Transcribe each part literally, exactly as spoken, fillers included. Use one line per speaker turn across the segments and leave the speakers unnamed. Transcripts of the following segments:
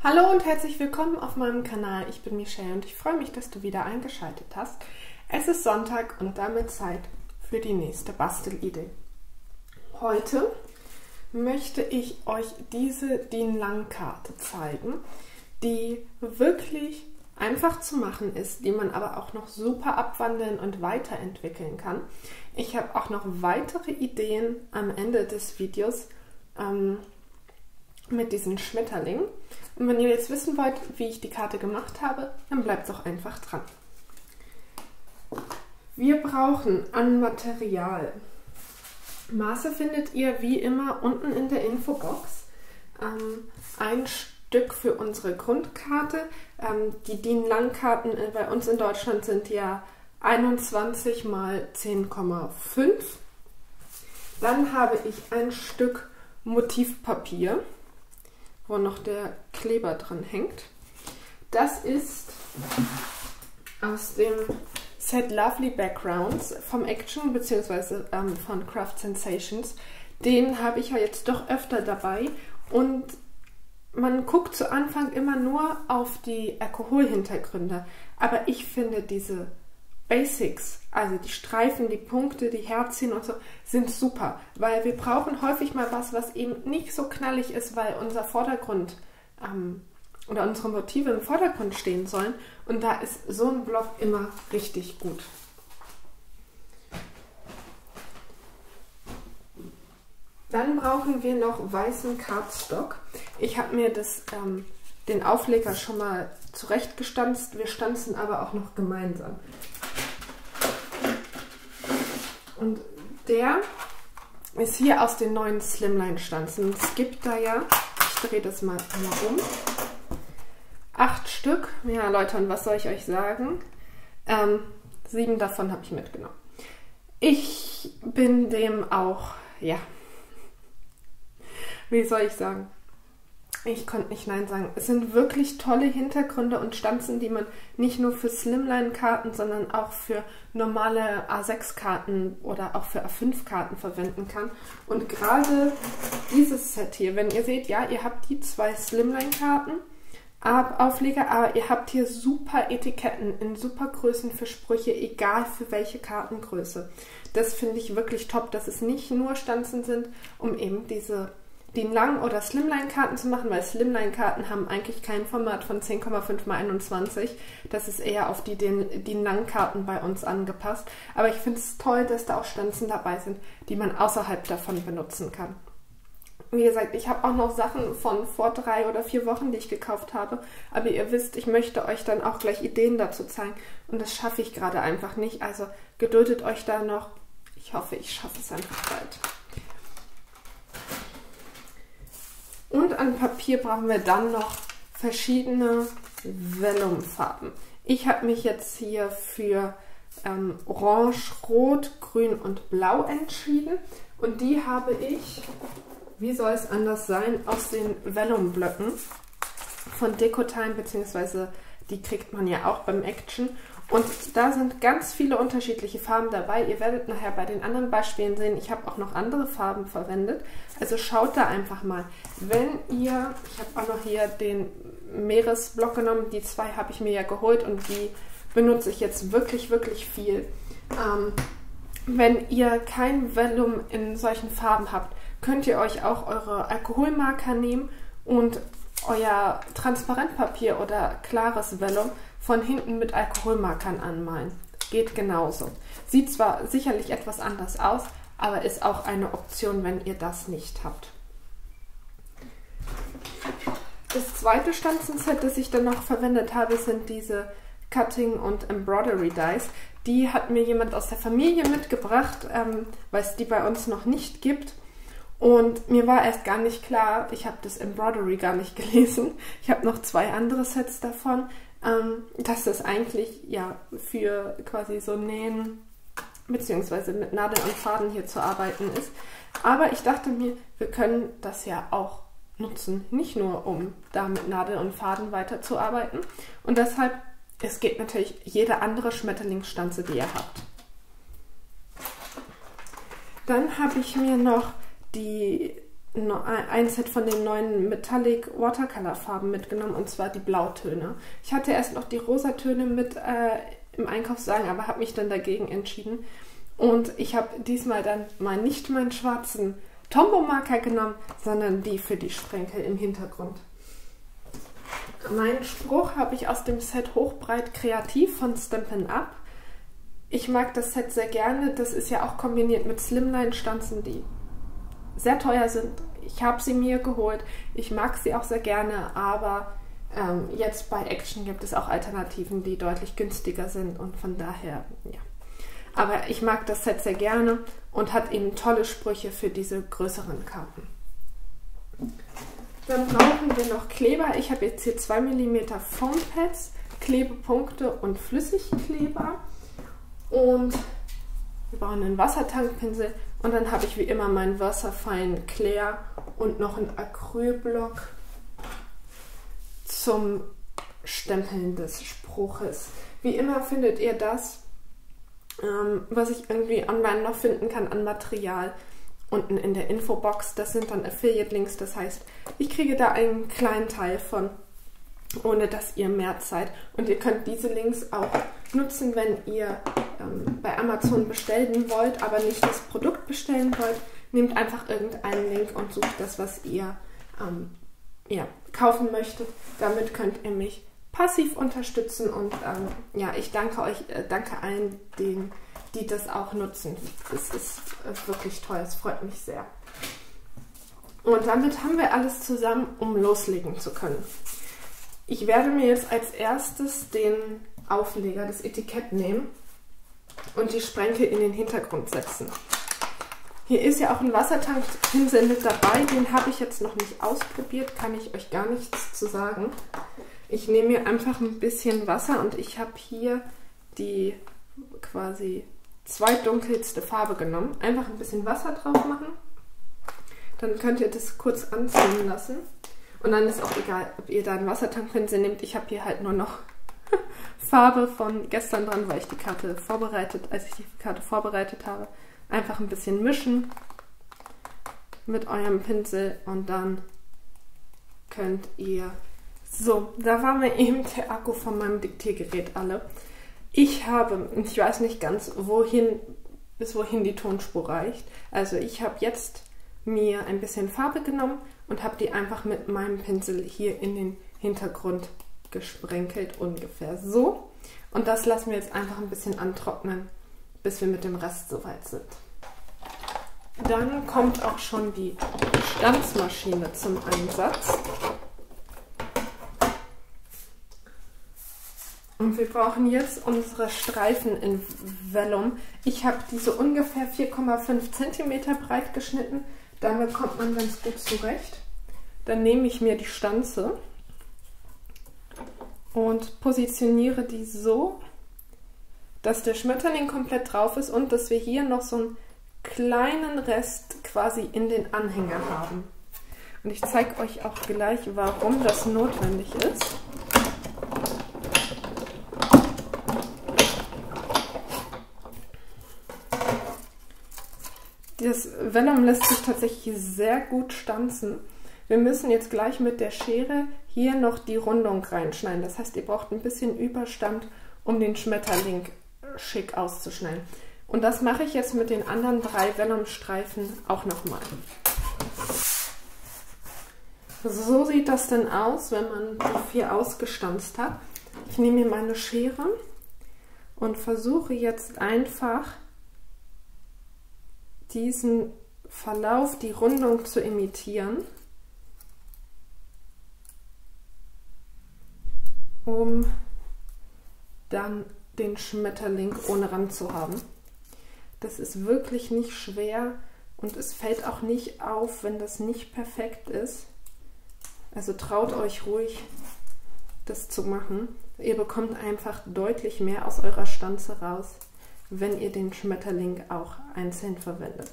Hallo und herzlich willkommen auf meinem Kanal. Ich bin Michelle und ich freue mich, dass du wieder eingeschaltet hast. Es ist Sonntag und damit Zeit für die nächste Bastelidee. Heute möchte ich euch diese D I N-Lang-Karte zeigen, die wirklich einfach zu machen ist, die man aber auch noch super abwandeln und weiterentwickeln kann. Ich habe auch noch weitere Ideen am Ende des Videos ähm, mit diesen Schmetterlingen. Und wenn ihr jetzt wissen wollt, wie ich die Karte gemacht habe, dann bleibt doch einfach dran. Wir brauchen an Material. Maße findet ihr wie immer unten in der Infobox. Ähm, ein Stück für unsere Grundkarte. Ähm, die D I N-Lang-Karten bei uns in Deutschland sind ja einundzwanzig mal zehn Komma fünf. Dann habe ich ein Stück Motivpapier, wo noch der Kleber dran hängt. Das ist aus dem Set Lovely Backgrounds vom Action bzw. Ähm, von Craft Sensations. Den habe ich ja jetzt doch öfter dabei und man guckt zu Anfang immer nur auf die Alkoholhintergründe, aber ich finde diese Basics, also die Streifen, die Punkte, die Herzchen und so, sind super, weil wir brauchen häufig mal was, was eben nicht so knallig ist, weil unser Vordergrund ähm, oder unsere Motive im Vordergrund stehen sollen, und da ist so ein Block immer richtig gut. Dann brauchen wir noch weißen Cardstock. Ich habe mir das, ähm, den Aufleger schon mal zurechtgestanzt, wir stanzen aber auch noch gemeinsam. Und der ist hier aus den neuen Slimline-Stanzen. Es gibt da ja, ich drehe das mal einmal um, acht Stück. Ja, Leute, und was soll ich euch sagen? Ähm, sieben davon habe ich mitgenommen. Ich bin dem auch, ja, wie soll ich sagen? Ich konnte nicht Nein sagen. Es sind wirklich tolle Hintergründe und Stanzen, die man nicht nur für Slimline-Karten, sondern auch für normale A sechs Karten oder auch für A fünf Karten verwenden kann. Und gerade dieses Set hier, wenn ihr seht, ja, ihr habt die zwei Slimline-Karten, Aufleger, aber ihr habt hier super Etiketten in super Größen für Sprüche, egal für welche Kartengröße. Das finde ich wirklich top, dass es nicht nur Stanzen sind, um eben diese D I N-Lang- oder Slimline-Karten zu machen, weil Slimline-Karten haben eigentlich kein Format von zehn Komma fünf mal einundzwanzig. Das ist eher auf die D I N-Lang-Karten bei uns angepasst. Aber ich finde es toll, dass da auch Stanzen dabei sind, die man außerhalb davon benutzen kann. Wie gesagt, ich habe auch noch Sachen von vor drei oder vier Wochen, die ich gekauft habe. Aber ihr wisst, ich möchte euch dann auch gleich Ideen dazu zeigen. Und das schaffe ich gerade einfach nicht. Also geduldet euch da noch. Ich hoffe, ich schaffe es einfach bald. Und an Papier brauchen wir dann noch verschiedene Vellumfarben. Ich habe mich jetzt hier für ähm, Orange, Rot, Grün und Blau entschieden. Und die habe ich, wie soll es anders sein, aus den Vellumblöcken von Decotime, beziehungsweise die kriegt man ja auch beim Action. Und da sind ganz viele unterschiedliche Farben dabei. Ihr werdet nachher bei den anderen Beispielen sehen, ich habe auch noch andere Farben verwendet. Also schaut da einfach mal. Wenn ihr, ich habe auch noch hier den Meeresblock genommen, die zwei habe ich mir ja geholt und die benutze ich jetzt wirklich, wirklich viel. Ähm, wenn ihr kein Vellum in solchen Farben habt, könnt ihr euch auch eure Alkoholmarker nehmen und euer Transparentpapier oder klares Vellum von hinten mit Alkoholmarkern anmalen. Geht genauso. Sieht zwar sicherlich etwas anders aus, aber ist auch eine Option, wenn ihr das nicht habt. Das zweite Stanzenset, das ich dann noch verwendet habe, sind diese Cutting und Embroidery Dies. Die hat mir jemand aus der Familie mitgebracht, ähm, weil es die bei uns noch nicht gibt. Und mir war erst gar nicht klar, ich habe das Embroidery gar nicht gelesen. Ich habe noch zwei andere Sets davon, ähm, dass das eigentlich ja für quasi so Nähen bzw. mit Nadeln und Faden hier zu arbeiten ist. Aber ich dachte mir, wir können das ja auch nutzen, nicht nur um da mit Nadel und Faden weiterzuarbeiten. Und deshalb, es geht natürlich jede andere Schmetterlingsstanze, die ihr habt. Dann habe ich mir noch die ein Set von den neuen Metallic Watercolor Farben mitgenommen, und zwar die Blautöne. Ich hatte erst noch die Rosatöne mit äh, im Einkaufswagen, aber habe mich dann dagegen entschieden. Und ich habe diesmal dann mal nicht meinen schwarzen Tombow-Marker genommen, sondern die für die Sprenkel im Hintergrund. Meinen Spruch habe ich aus dem Set Hochbreit Kreativ von Stampin' Up. Ich mag das Set sehr gerne. Das ist ja auch kombiniert mit Slimline-Stanzen, die sehr teuer sind. Ich habe sie mir geholt. Ich mag sie auch sehr gerne, aber ähm, jetzt bei Action gibt es auch Alternativen, die deutlich günstiger sind, und von daher, ja. Aber ich mag das Set sehr gerne und hat eben tolle Sprüche für diese größeren Karten. Dann brauchen wir noch Kleber. Ich habe jetzt hier zwei Millimeter Foam Pads, Klebepunkte und Flüssigkleber. Und wir brauchen einen Wassertankpinsel. Und dann habe ich wie immer meinen Wasserfine Clear und noch einen Acrylblock zum Stempeln des Spruches. Wie immer findet ihr das, ähm, was ich irgendwie online noch finden kann an Material, unten in der Infobox. Das sind dann Affiliate-Links, das heißt, ich kriege da einen kleinen Teil von, ohne dass ihr mehr zahlt. Und ihr könnt diese Links auch nutzen, wenn ihr ähm, bei Amazon bestellen wollt, aber nicht das Produkt bestellen wollt. Nehmt einfach irgendeinen Link und sucht das, was ihr ähm, ja, kaufen möchtet. Damit könnt ihr mich passiv unterstützen, und ähm, ja, ich danke euch, äh, danke allen, denen, die das auch nutzen. Das ist äh, wirklich toll, es freut mich sehr. Und damit haben wir alles zusammen, um loslegen zu können. Ich werde mir jetzt als erstes den Aufleger, das Etikett nehmen und die Sprenkel in den Hintergrund setzen. Hier ist ja auch ein Wassertankpinsel mit dabei, den habe ich jetzt noch nicht ausprobiert, kann ich euch gar nichts zu sagen. Ich nehme mir einfach ein bisschen Wasser und ich habe hier die quasi zweitdunkelste Farbe genommen. Einfach ein bisschen Wasser drauf machen, dann könnt ihr das kurz anziehen lassen. Und dann ist auch egal, ob ihr da einen Wassertankpinsel nehmt. Ich habe hier halt nur noch Farbe von gestern dran, weil ich die Karte vorbereitet, als ich die Karte vorbereitet habe. Einfach ein bisschen mischen mit eurem Pinsel und dann könnt ihr... So, da war mir eben der Akku von meinem Diktiergerät alle. Ich habe, ich weiß nicht ganz, wohin, bis wohin die Tonspur reicht. Also ich habe jetzt mir ein bisschen Farbe genommen und habe die einfach mit meinem Pinsel hier in den Hintergrund gesprenkelt, ungefähr so. Und das lassen wir jetzt einfach ein bisschen antrocknen, bis wir mit dem Rest soweit sind. Dann kommt auch schon die Stanzmaschine zum Einsatz. Und wir brauchen jetzt unsere Streifen in Vellum. Ich habe diese ungefähr vier Komma fünf Zentimeter breit geschnitten. Damit kommt man ganz gut zurecht. Dann nehme ich mir die Stanze und positioniere die so, dass der Schmetterling komplett drauf ist und dass wir hier noch so einen kleinen Rest quasi in den Anhänger haben. Und ich zeige euch auch gleich, warum das notwendig ist. Das Vellum lässt sich tatsächlich sehr gut stanzen. Wir müssen jetzt gleich mit der Schere hier noch die Rundung reinschneiden. Das heißt, ihr braucht ein bisschen Überstand, um den Schmetterling schick auszuschneiden. Und das mache ich jetzt mit den anderen drei Vellumstreifen auch nochmal. So sieht das denn aus, wenn man die vier ausgestanzt hat. Ich nehme mir meine Schere und versuche jetzt einfach diesen Verlauf, die Rundung zu imitieren, um dann den Schmetterling ohne Rand zu haben. Das ist wirklich nicht schwer und es fällt auch nicht auf, wenn das nicht perfekt ist. Also traut euch ruhig, das zu machen. Ihr bekommt einfach deutlich mehr aus eurer Stanze raus, wenn ihr den Schmetterling auch einzeln verwendet.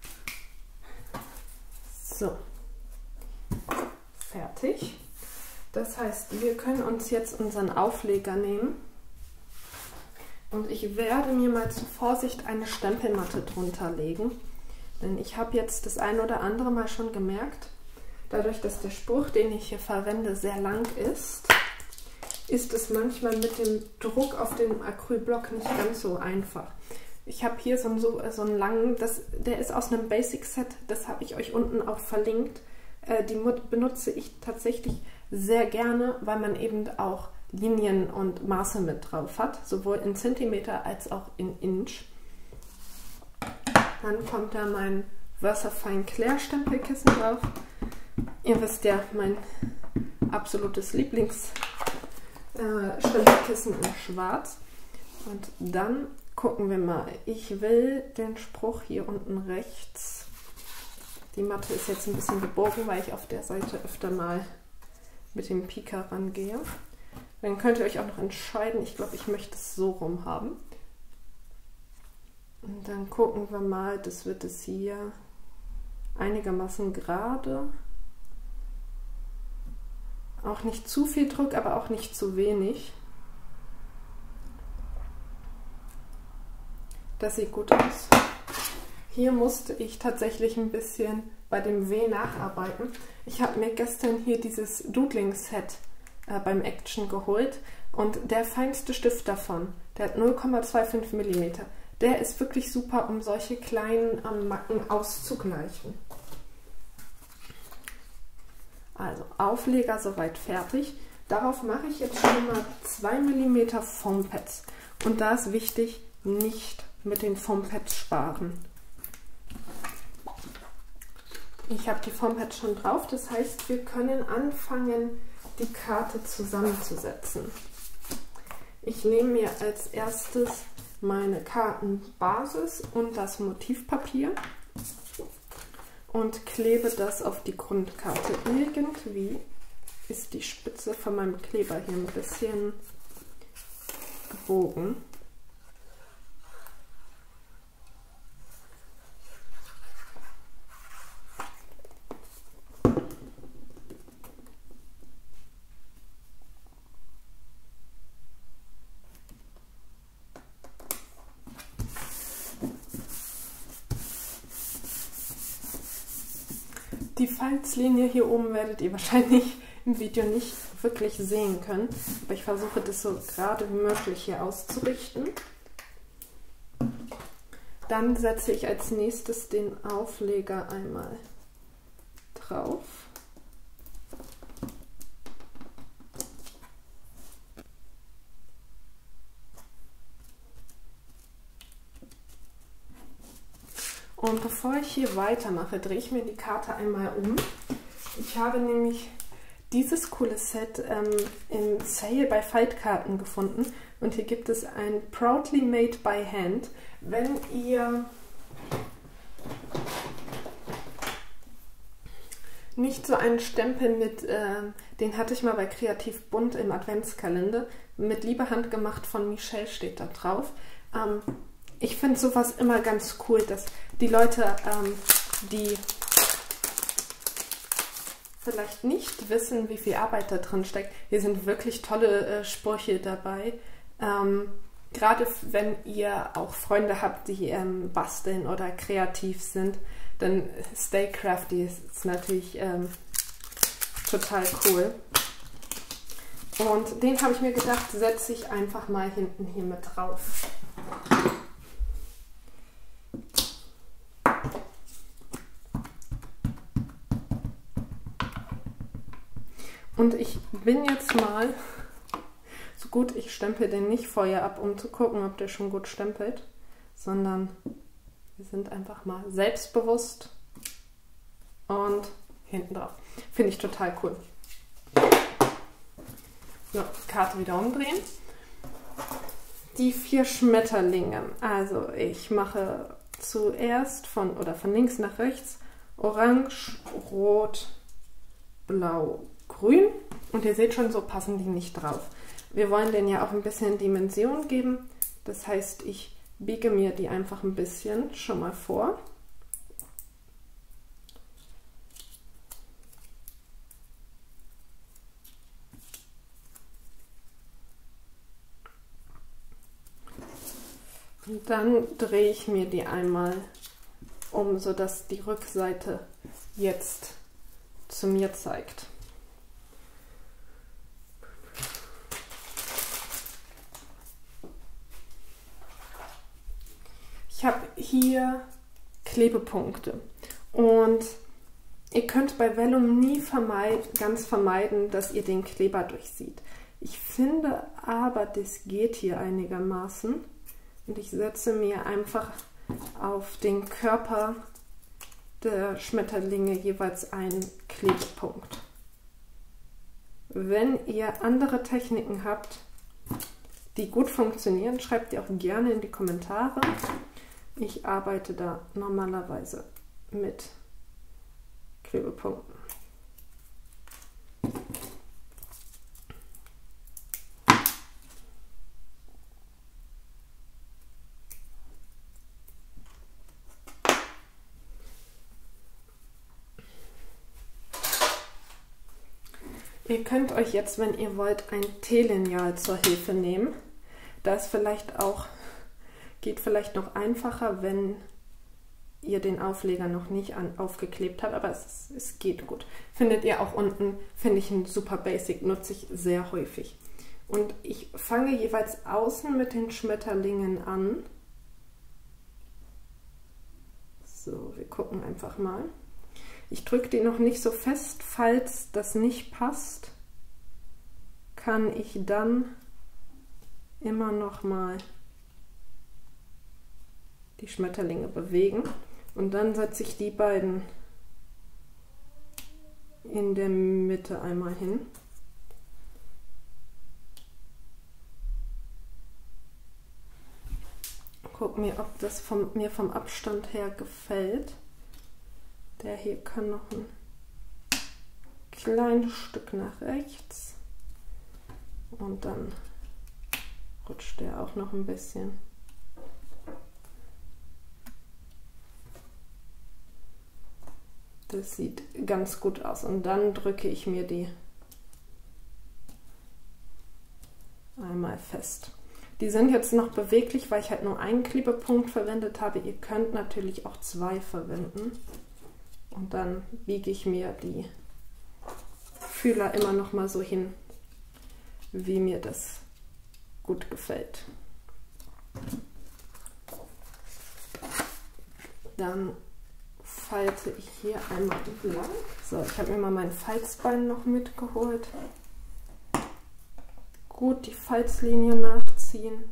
So, fertig. Das heißt, wir können uns jetzt unseren Aufleger nehmen und ich werde mir mal zur Vorsicht eine Stempelmatte drunter legen. Denn ich habe jetzt das ein oder andere Mal schon gemerkt, dadurch, dass der Spruch, den ich hier verwende, sehr lang ist, ist es manchmal mit dem Druck auf dem Acrylblock nicht ganz so einfach. Ich habe hier so einen, so, so einen langen, das, der ist aus einem Basic-Set, das habe ich euch unten auch verlinkt. Äh, die benutze ich tatsächlich sehr gerne, weil man eben auch Linien und Maße mit drauf hat, sowohl in Zentimeter als auch in Inch. Dann kommt da mein Versafine Clair Stempelkissen drauf. Ihr wisst ja, mein absolutes Lieblings äh, Stempelkissen in Schwarz. Und dann gucken wir mal. Ich will den Spruch hier unten rechts. Die Matte ist jetzt ein bisschen gebogen, weil ich auf der Seite öfter mal mit dem Pika rangehe. Dann könnt ihr euch auch noch entscheiden. Ich glaube, ich möchte es so rum haben. Und dann gucken wir mal, das wird es hier einigermaßen gerade. Auch nicht zu viel Druck, aber auch nicht zu wenig. Das sieht gut aus. Hier musste ich tatsächlich ein bisschen bei dem W nacharbeiten. Ich habe mir gestern hier dieses Doodling-Set äh, beim Action geholt und der feinste Stift davon, der hat null Komma fünfundzwanzig Millimeter. Der ist wirklich super, um solche kleinen ähm, Macken auszugleichen. Also Aufleger soweit fertig. Darauf mache ich jetzt schon mal zwei Millimeter Foampads. Und da ist wichtig, nicht mit den Foampads sparen. Ich habe die Foampads schon drauf, das heißt, wir können anfangen, die Karte zusammenzusetzen. Ich nehme mir als erstes meine Kartenbasis und das Motivpapier und klebe das auf die Grundkarte. Irgendwie ist die Spitze von meinem Kleber hier ein bisschen gebogen. Die Falzlinie hier oben werdet ihr wahrscheinlich im Video nicht wirklich sehen können, aber ich versuche das so gerade wie möglich hier auszurichten. Dann setze ich als nächstes den Aufleger einmal drauf. Und bevor ich hier weitermache, drehe ich mir die Karte einmal um. Ich habe nämlich dieses coole Set ähm, im Sale bei Faltkarten gefunden. Und hier gibt es ein Proudly Made by Hand. Wenn ihr nicht so einen Stempel mit, äh, den hatte ich mal bei Kreativ Bunt im Adventskalender, mit Liebe handgemacht von Michelle steht da drauf. Ähm, Ich finde sowas immer ganz cool, dass die Leute, ähm, die vielleicht nicht wissen, wie viel Arbeit da drin steckt, hier sind wirklich tolle äh, Sprüche dabei. Ähm, gerade wenn ihr auch Freunde habt, die ähm, basteln oder kreativ sind, dann Stay Crafty ist natürlich ähm, total cool. Und den habe ich mir gedacht, setze ich einfach mal hinten hier mit drauf. Und ich bin jetzt mal so gut, ich stempel den nicht vorher ab, um zu gucken, ob der schon gut stempelt, sondern wir sind einfach mal selbstbewusst und hinten drauf. Finde ich total cool. So, Karte wieder umdrehen. Die vier Schmetterlinge. Also ich mache zuerst von, oder von links nach rechts Orange, Rot, Blau, Grün. Und ihr seht schon, so passen die nicht drauf. Wir wollen denen ja auch ein bisschen Dimension geben. Das heißt, ich biege mir die einfach ein bisschen schon mal vor. Und dann drehe ich mir die einmal um, sodass die Rückseite jetzt zu mir zeigt. Ich habe hier Klebepunkte und ihr könnt bei Vellum nie vermeiden, ganz vermeiden, dass ihr den Kleber durchsieht. Ich finde aber, das geht hier einigermaßen und ich setze mir einfach auf den Körper der Schmetterlinge jeweils einen Klebepunkt. Wenn ihr andere Techniken habt, die gut funktionieren, schreibt ihr auch gerne in die Kommentare. Ich arbeite da normalerweise mit Klebepunkten. Ihr könnt euch jetzt, wenn ihr wollt, ein T-Lineal zur Hilfe nehmen. Das vielleicht auch, geht vielleicht noch einfacher, wenn ihr den Aufleger noch nicht an, aufgeklebt habt, aber es, es geht gut. Findet ihr auch unten, finde ich ein super Basic, nutze ich sehr häufig. Und ich fange jeweils außen mit den Schmetterlingen an. So, wir gucken einfach mal. Ich drücke die noch nicht so fest, falls das nicht passt, kann ich dann immer noch mal die Schmetterlinge bewegen und dann setze ich die beiden in der Mitte einmal hin. Guck mir, ob das vom, mir vom Abstand her gefällt. Der hier kann noch ein kleines Stück nach rechts und dann rutscht der auch noch ein bisschen. Das sieht ganz gut aus und dann drücke ich mir die einmal fest. Die sind jetzt noch beweglich, weil ich halt nur einen Klebepunkt verwendet habe. Ihr könnt natürlich auch zwei verwenden. Und dann biege ich mir die Fühler immer noch mal so hin, wie mir das gut gefällt. Dann falte ich hier einmal entlang. So, ich habe mir mal mein Falzbein noch mitgeholt. Gut die Falzlinie nachziehen.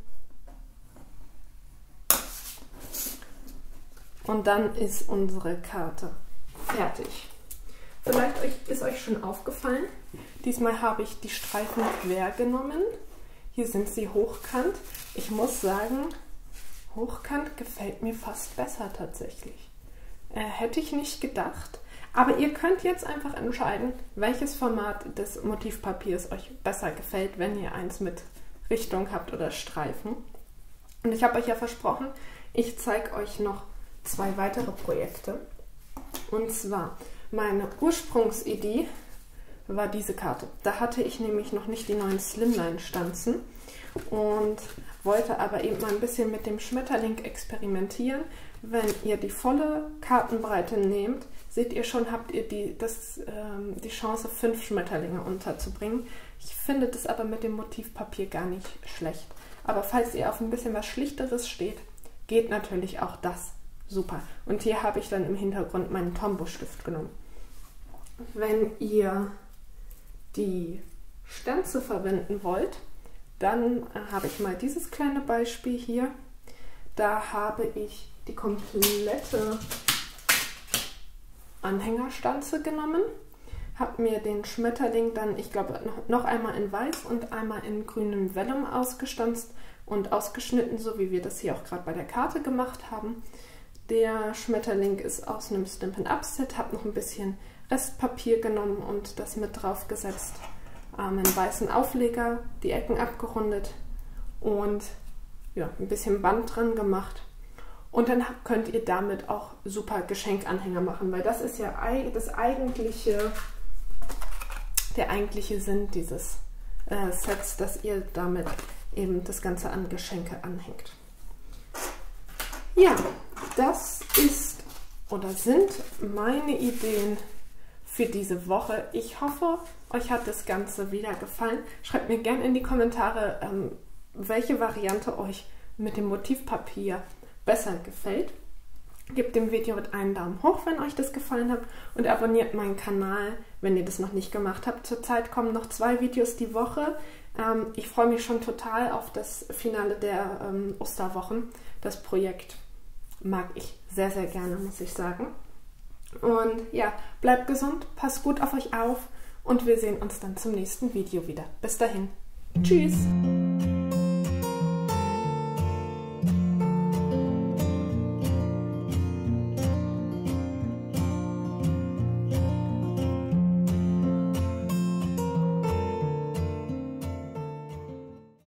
Und dann ist unsere Karte fertig. Vielleicht ist euch schon aufgefallen, diesmal habe ich die Streifen quer genommen. Hier sind sie hochkant. Ich muss sagen, hochkant gefällt mir fast besser tatsächlich. Äh, hätte ich nicht gedacht. Aber ihr könnt jetzt einfach entscheiden, welches Format des Motivpapiers euch besser gefällt, wenn ihr eins mit Richtung habt oder Streifen. Und ich habe euch ja versprochen, ich zeige euch noch zwei weitere Projekte. Und zwar, meine Ursprungsidee war diese Karte. Da hatte ich nämlich noch nicht die neuen Slimline-Stanzen und wollte aber eben mal ein bisschen mit dem Schmetterling experimentieren. Wenn ihr die volle Kartenbreite nehmt, seht ihr schon, habt ihr die, das, ähm, die Chance, fünf Schmetterlinge unterzubringen. Ich finde das aber mit dem Motivpapier gar nicht schlecht. Aber falls ihr auf ein bisschen was Schlichteres steht, geht natürlich auch das. Super. Und hier habe ich dann im Hintergrund meinen Tombow-Stift genommen. Wenn ihr die Stanze verwenden wollt, dann habe ich mal dieses kleine Beispiel hier. Da habe ich die komplette Anhängerstanze genommen, habe mir den Schmetterling dann, ich glaube, noch einmal in weiß und einmal in grünem Vellum ausgestanzt und ausgeschnitten, so wie wir das hier auch gerade bei der Karte gemacht haben. Der Schmetterling ist aus einem Stampin' Up Set, habe noch ein bisschen Restpapier genommen und das mit drauf gesetzt, ähm, einen weißen Aufleger, die Ecken abgerundet und ja, ein bisschen Band dran gemacht. Und dann könnt ihr damit auch super Geschenkanhänger machen, weil das ist ja das eigentliche, der eigentliche Sinn dieses äh, Sets, dass ihr damit eben das Ganze an Geschenke anhängt. Ja, das ist oder sind meine Ideen für diese Woche. Ich hoffe, euch hat das Ganze wieder gefallen. Schreibt mir gerne in die Kommentare, ähm, welche Variante euch mit dem Motivpapier besser gefällt. Gebt dem Video mit einen Daumen hoch, wenn euch das gefallen hat, und abonniert meinen Kanal, wenn ihr das noch nicht gemacht habt. Zurzeit kommen noch zwei Videos die Woche. Ähm, ich freue mich schon total auf das Finale der ähm, Osterwochen. Das Projekt mag ich sehr, sehr gerne, muss ich sagen. Und ja, bleibt gesund, passt gut auf euch auf und wir sehen uns dann zum nächsten Video wieder. Bis dahin. Tschüss!